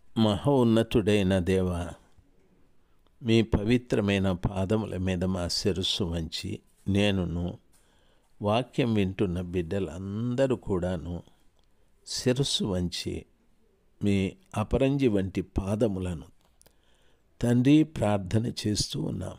మహోన్నతుడైన దేవ, మీ పవిత్రమైన పాదముల మీద మా శిరస్సు వంచి నేనును వాక్యం వింటున్న బిడ్డలందరూ కూడాను శిరస్సు వంచి మీ అపరంజి వంటి పాదములను తండ్రి ప్రార్థన చేస్తూ ఉన్నాం.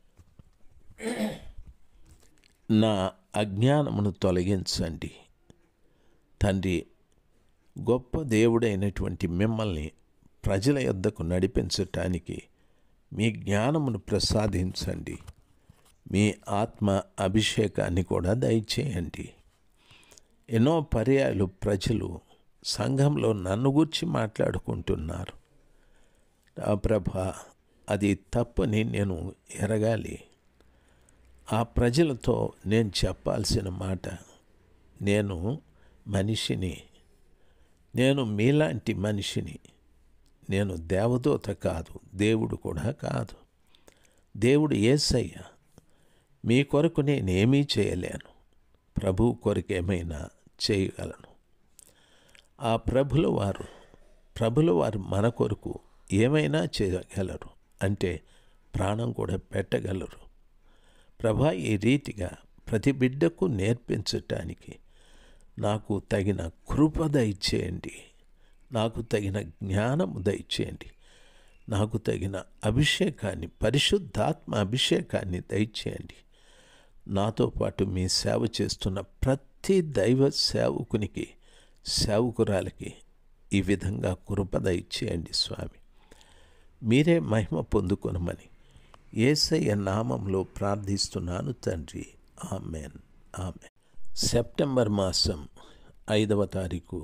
నా అజ్ఞానమును తొలగించండి తండ్రి. గొప్ప దేవుడైనటువంటి మిమ్మల్ని ప్రజల యొద్దకు నడిపించటానికి మీ జ్ఞానమును ప్రసాదించండి. మీ ఆత్మ అభిషేకాన్ని కూడా దయచేయండి. ఎన్నో పర్యాయాలు ప్రజలు సంఘంలో నన్ను గూర్చి మాట్లాడుకుంటున్నారు. ప్రభా, అది తప్పని నేను ఎరగాలి. ఆ ప్రజలతో నేను చెప్పాల్సిన మాట, నేను మనిషిని, నేను మీలాంటి మనిషిని, నేను దేవదూత కాదు, దేవుడు కూడా కాదు. దేవుడు యేసయ్య. మీ కొరకు నేనేమీ చేయలేను, ప్రభువు కొరకు ఏమైనా చేయగలను. ఆ ప్రభుల వారు మన కొరకు ఏమైనా చేయగలరు, అంటే ప్రాణం కూడా పెట్టగలరు. ప్రభా, ఈ రీతిగా ప్రతి బిడ్డకు నేర్పించటానికి నాకు తగిన కృప దయచేయండి, నాకు తగిన జ్ఞానము దయచేయండి, నాకు తగిన అభిషేకాన్ని, పరిశుద్ధాత్మ అభిషేకాన్ని దయచేయండి. నాతో పాటు మీ సేవ చేస్తున్న ప్రతి దైవ సేవకునికి, సేవకురాలకి ఈ విధంగా కృప దయచేయండి స్వామి. మీరే మహిమ పొందుకొనమని యేసయ్య నామంలో ప్రార్థిస్తున్నాను తండ్రి. Amen, amen. సెప్టెంబర్ మాసం 5వ తారీఖు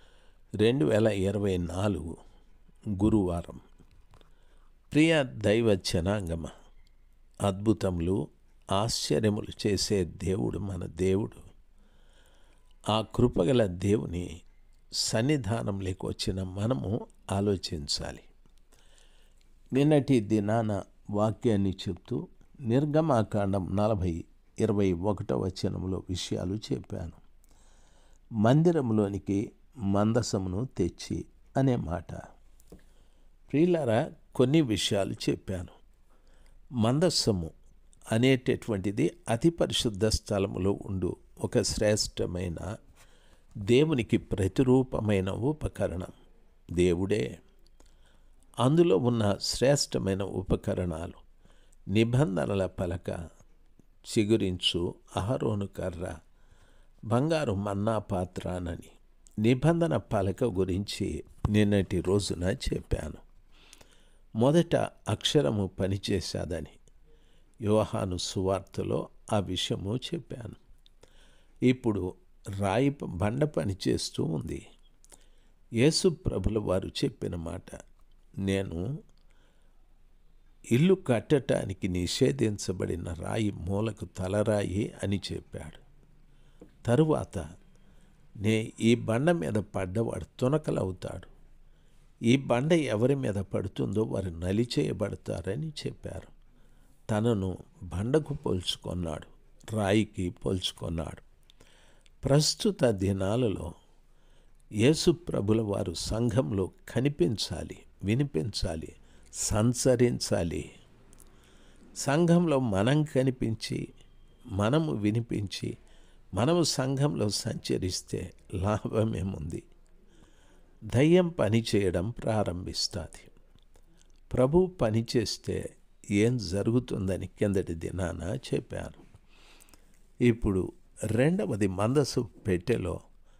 2024 గురువారం. ప్రియ దైవ జనాంగమ, అద్భుతములు ఆశ్చర్యములు చేసే దేవుడు మన దేవుడు. ఆ కృపగల దేవుని సన్నిధానంలోకి వచ్చిన మనము ఆలోచించాలి. నిన్నటి దినాన వాక్యాన్ని చెప్తూ నిర్గమాకాండం 40:21 వచనంలో విషయాలు చెప్పాను. మందిరంలోనికి మందసమును తెచ్చి అనే మాట. ప్రియులారా, కొన్ని విషయాలు చెప్పాను. మందసము అనేటటువంటిది అతి పరిశుద్ధ స్థలములో ఉండు ఒక శ్రేష్టమైన దేవునికి ప్రతిరూపమైన ఉపకరణం. దేవుడే. అందులో ఉన్న శ్రేష్టమైన ఉపకరణాలు నిబంధనల పలక, చిగురించు అహరోను కర్ర, బంగారు మన్నా పాత్రనని నిబంధన పలక గురించి నిన్నటి రోజున చెప్పాను. మొదట అక్షరము పనిచేశాదని యోహాను సువార్తలో ఆ విషయము చెప్పాను. ఇప్పుడు రాయి బండ పనిచేస్తూ ఉంది. యేసు ప్రభుల వారు చెప్పిన మాట, నేను ఇల్లు కట్టడానికి నిషేధించబడిన రాయి మూలకు తలరాయి అని చెప్పాడు. తరువాత ఈ బండ మీద పడ్డవాడు తునకలవుతాడు, ఈ బండ ఎవరి మీద పడుతుందో వారు నలిచేయబడతారని చెప్పారు. తనను బండకు పోల్చుకున్నాడు, రాయికి పోల్చుకున్నాడు. ప్రస్తుత దినాలలో యేసు ప్రభుల వారు సంఘంలో కనిపించాలి, వినిపించాలి, సంచరించాలి. సంఘంలో మనం కనిపించి, మనము వినిపించి, మనము సంఘంలో సంచరిస్తే లాభమేముంది? దయ్యం పని చేయడం ప్రారంభిస్తుంది. ప్రభు పని చేస్తే ఏం జరుగుతుందని కిందటి దినాన చెప్పాను. ఇప్పుడు రెండవది మందసు పెట్టెలో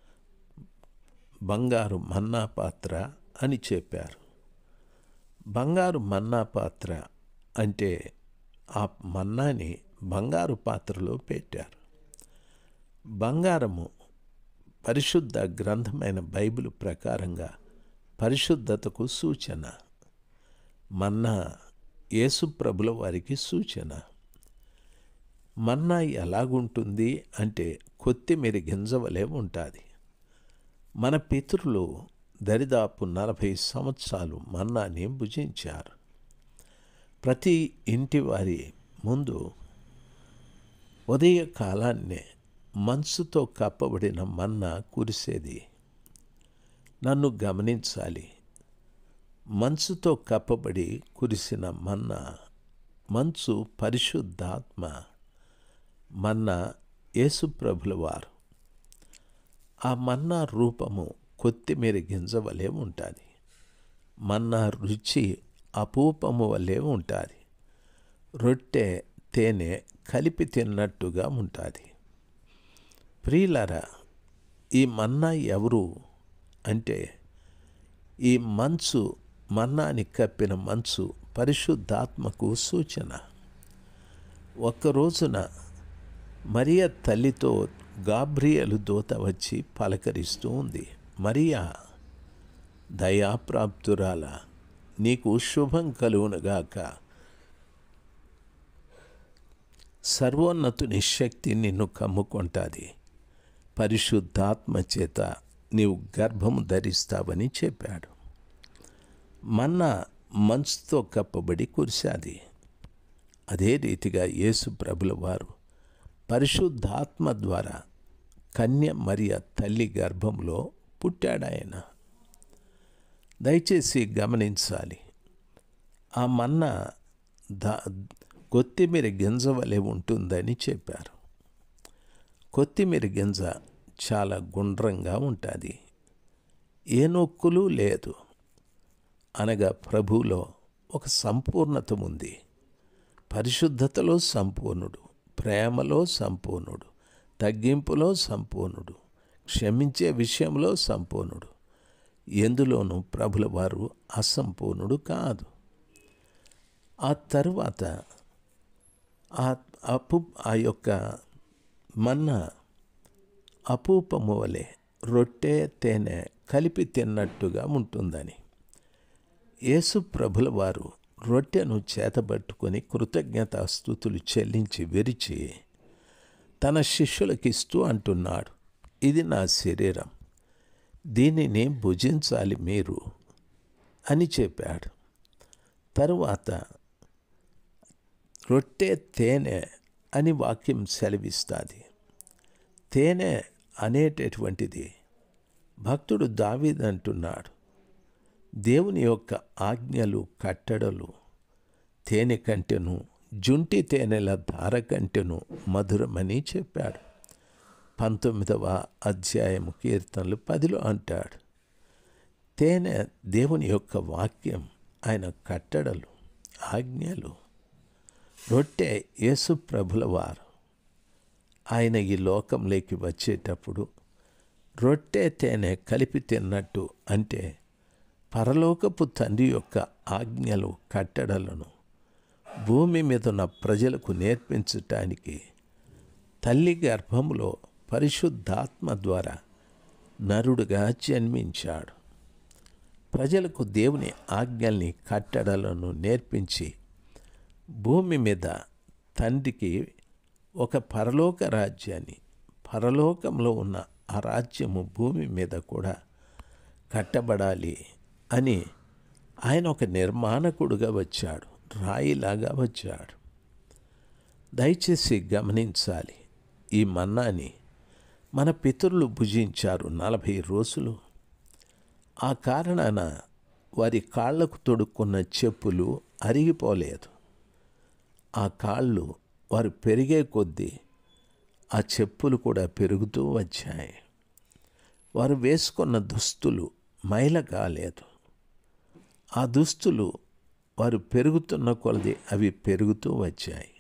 బంగారు మన్నా పాత్ర అని చెప్పారు. బంగారు మన్నా పాత్ర అంటే ఆ మన్నాని బంగారు పాత్రలో పెట్టారు. బంగారము పరిశుద్ధ గ్రంథమైన బైబిల్ ప్రకారంగా పరిశుద్ధతకు సూచన. మన్నా యేసు ప్రభుల వారికి సూచన. మన్నా ఎలాగుంటుంది అంటే కొత్తిమీర గింజ వలె ఉంటుంది. మన పితరులు దరిదాపు 40 సంవత్సరాలు మన్నాని భుజించారు. ప్రతి ఇంటి వారి ముందు ఉదయ కాలాన్నే మంచుతో కప్పబడిన మన్నా కురిసేది. నన్ను గమనించాలి. మంచుతో కప్పబడి కురిసిన మన్నా, మంచు పరిశుద్ధాత్మ, మన్నా యేసుప్రభుల వారు. ఆ మన్నా రూపము కొత్తిమీర గింజ వలె ఉంటుంది. మన్నా రుచి అపూపము వలె ఉంటుంది. రొట్టె తేనె కలిపి తిన్నట్టుగా ఉంటుంది. ప్రియులారా, ఈ మన్నా ఎవరు అంటే, ఈ మంచు, మన్నాని కప్పిన మంచు పరిశుద్ధాత్మకు సూచన. ఒక్కరోజున మరియ తల్లితో గాబ్రియేలు దూత వచ్చి పలకరిస్తూ ఉంది. మరియా, దయాప్రాప్తురాల, నీకు శుభం కలుగునుగాక, సర్వోన్నతుని శక్తి నిన్ను కమ్ముకుంటుంది, పరిశుద్ధాత్మ చేత నీవు గర్భము ధరిస్తావని చెప్పాడు. మన్నా మంచుతో కప్పబడి కురిశాది. అదే రీతిగా యేసు ప్రభుల వారు పరిశుద్ధాత్మ ద్వారా కన్య మరియ తల్లి గర్భంలో పుట్టాడాయన. దయచేసి గమనించాలి, ఆ మన్నా కొత్తిమీర గింజ వలె ఉంటుందని చెప్పారు. కొత్తిమీర గింజ చాలా గుండ్రంగా ఉంటుంది, ఏ నొక్కులు లేదు. అనగా ప్రభువులో ఒక సంపూర్ణత ఉంది. పరిశుద్ధతలో సంపూర్ణుడు, ప్రేమలో సంపూర్ణుడు, తగ్గింపులో సంపూర్ణుడు, క్షమించే విషయంలో సంపూర్ణుడు. ఎందులోనూ ప్రభుల వారు అసంపూర్ణుడు కాదు. ఆ తరువాత ఆ యొక్క మన్నా అపూపము వలె రొట్టె తేనె కలిపి తిన్నట్టుగా ఉంటుందని. యేసు ప్రభుల వారు రొట్టెను చేతబట్టుకొని కృతజ్ఞతాస్తుతులు చెల్లించి విరిచి తన శిష్యులకిస్తూ అంటున్నాడు, ఇది నా శరీరం, దీనిని భుజించాలి మీరు అని చెప్పాడు. తరువాత రొట్టె తేనె అని వాక్యం సెలవిస్తుంది. తేనె అనేటటువంటిది భక్తుడు దావీదు అంటున్నాడు, దేవుని యొక్క ఆజ్ఞలు కట్టడలు తేనె కంటెను, జుంటి తేనెల ధార కంటెను మధురమని చెప్పాడు. 19వ అధ్యాయము కీర్తనలు 10లో అంటాడు. తేనె దేవుని యొక్క వాక్యం, ఆయన కట్టడలు, ఆజ్ఞలు. రొట్టె యేసు ప్రభుల వారు ఆయన ఈ లోకంలోకి వచ్చేటప్పుడు రొట్టె తేనె కలిపి తిన్నట్టు, అంటే పరలోకపు తండ్రి యొక్క ఆజ్ఞలు కట్టడలను భూమి మీద ఉన్న ప్రజలకు నేర్పించటానికి తల్లి గర్భంలో పరిశుద్ధాత్మ ద్వారా నరుడుగా జన్మించాడు. ప్రజలకు దేవుని ఆజ్ఞల్ని కట్టడలను నేర్పించి భూమి మీద తండ్రికి ఒక పరలోక రాజ్యాన్ని, పరలోకంలో ఉన్న ఆ రాజ్యము భూమి మీద కూడా కట్టబడాలి అని ఆయన ఒక నిర్మాణకుడుగా వచ్చాడు, రాయిలాగా వచ్చాడు. దయచేసి గమనించాలి, ఈ మన్నాని మన పితరులు భుజించారు 40 రోజులు. ఆ కారణాన వారి కాళ్లకు తొడుక్కున్న చెప్పులు అరిగిపోలేదు. ఆ కాళ్ళు వారు పెరిగే కొద్దీ ఆ చెప్పులు కూడా పెరుగుతూ వచ్చాయి. వారు వేసుకున్న దుస్తులు మైల కాలేదు. ఆ దుస్తులు వారు పెరుగుతున్న కొలది అవి పెరుగుతూ వచ్చాయి.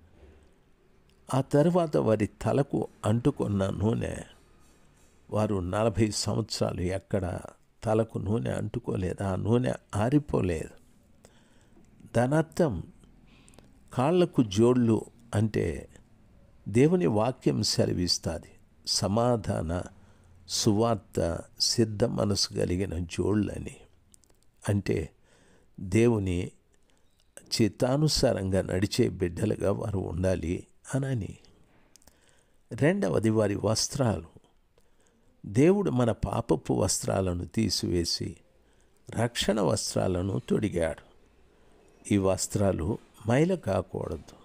ఆ తర్వాత వారి తలకు అంటుకున్న నూనె, వారు 40 సంవత్సరాలు ఎక్కడ తలకు నూనె అంటుకోలేదు, ఆ నూనె ఆరిపోలేదు. దానర్థం కాళ్లకు జోళ్ళు అంటే దేవుని వాక్యం సెలవిస్తుంది, సమాధాన సువార్త సిద్ధ మనసు కలిగిన జోళ్ళని. అంటే దేవుని చిత్తానుసారంగా నడిచే బిడ్డలుగా వారు ఉండాలి అనని. రెండవది వారి వస్త్రాలు. దేవుడు మన పాపపు వస్త్రాలను తీసివేసి రక్షణ వస్త్రాలను తొడిగాడు. ఈ వస్త్రాలు మైల కాకూడదు.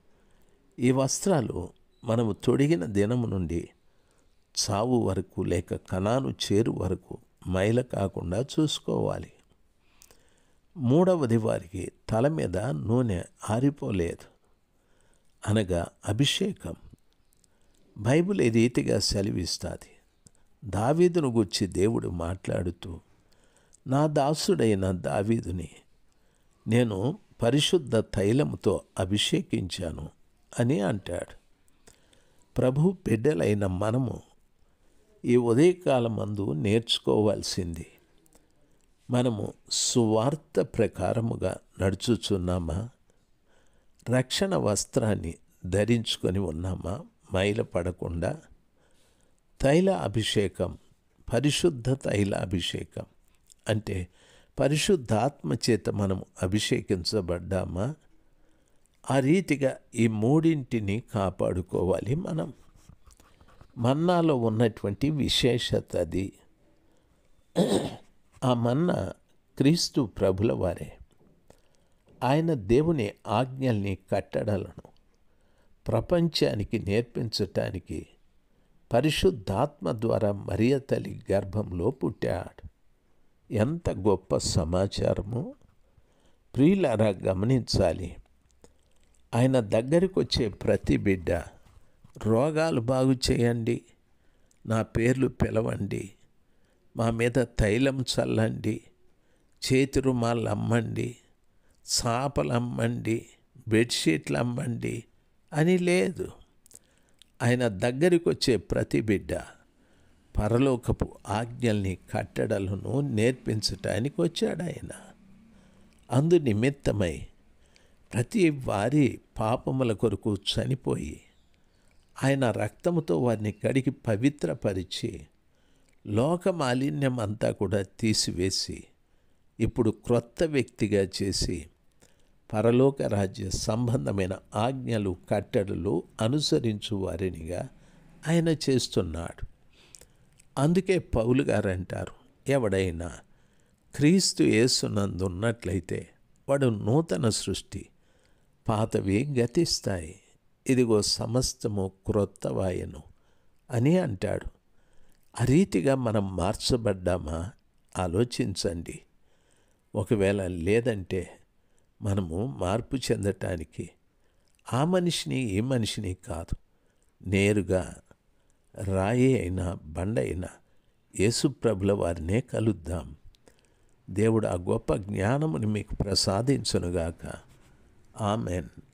ఈ వస్త్రాలు మనము తొడిగిన దినము నుండి చావు వరకు లేక కనాను చేరు వరకు మైల కాకుండా చూసుకోవాలి. మూడవది వారికి తల మీద నూనె ఆరిపోలేదు, అనగా అభిషేకం. బైబిల్ ఈ రీతిగా సెలవిస్తుంది. దావీదును గూర్చి దేవుడు మాట్లాడుతూ, నా దాసుడైన దావీదుని నేను పరిశుద్ధ తైలముతో అభిషేకించాను అని అంటాడు. ప్రభు బిడ్డలైన మనము ఈ ఉదయకాలమందు నేర్చుకోవాల్సింది, మనము సువార్త ప్రకారముగా నడుచుచున్నామా? రక్షణ వస్త్రాన్ని ధరించుకొని ఉన్నామా మైల పడకుండా? తైల అభిషేకం, పరిశుద్ధ తైల అభిషేకం అంటే పరిశుద్ధాత్మ చేత మనం అభిషేకించబడ్డామా? ఆ రీతిగా ఈ మూడింటిని కాపాడుకోవాలి మనం. మన్నాలో ఉన్నటువంటి విశేషత అది. ఆ మన్నా క్రీస్తు ప్రభుల వారే. ఆయన దేవుని ఆజ్ఞల్ని, కట్టడలను ప్రపంచానికి నేర్పించటానికి పరిశుద్ధాత్మ ద్వారా మరియ తల్లి గర్భంలో పుట్టాడు. ఎంత గొప్ప సమాచారము! ప్రియులారా, గమనించాలి. ఆయన దగ్గరికి వచ్చే ప్రతి బిడ్డ, రోగాలు బాగు చేయండి, నా పేర్లు పిలవండి, మా మీద తైలం చల్లండి, చేతి రుమాలు అమ్మండి, చాపలు అమ్మండి, బెడ్షీట్లు అమ్మండి అని లేదు. ఆయన దగ్గరికి వచ్చే ప్రతి బిడ్డ పరలోకపు ఆజ్ఞల్ని, కట్టడలను నేర్పించటానికి వచ్చాడు ఆయన. అందు నిమిత్తమై ప్రతి వారి పాపముల కొరకు చనిపోయి ఆయన రక్తముతో వారిని కడిగి పవిత్రపరిచి లోక మాలిన్యం అంతా కూడా తీసివేసి ఇప్పుడు క్రొత్త వ్యక్తిగా చేసి పరలోక రాజ్య సంబంధమైన ఆజ్ఞలు, కట్టడలు అనుసరించు వారినిగా ఆయన చేస్తున్నాడు. అందుకే పౌలు గారు అంటారు, ఎవడైనా క్రీస్తు యేసునందు ఉన్నట్లయితే వాడు నూతన సృష్టి, పాతవి గతిస్తాయి, ఇదిగో సమస్తము క్రొత్తవాయను అని అంటాడు. ఆ రీతిగా మనం మార్చబడ్డామా? ఆలోచించండి. ఒకవేళ లేదంటే మనము మార్పు చెందటానికి ఆ మనిషిని, ఈ మనిషిని కాదు, నేరుగా రాయి అయినా బండ అయినా యేసుప్రభుల వారినే కలుద్దాం. దేవుడు ఆ గొప్ప జ్ఞానముని మీకు ప్రసాదించునుగాక. ఆమెన్.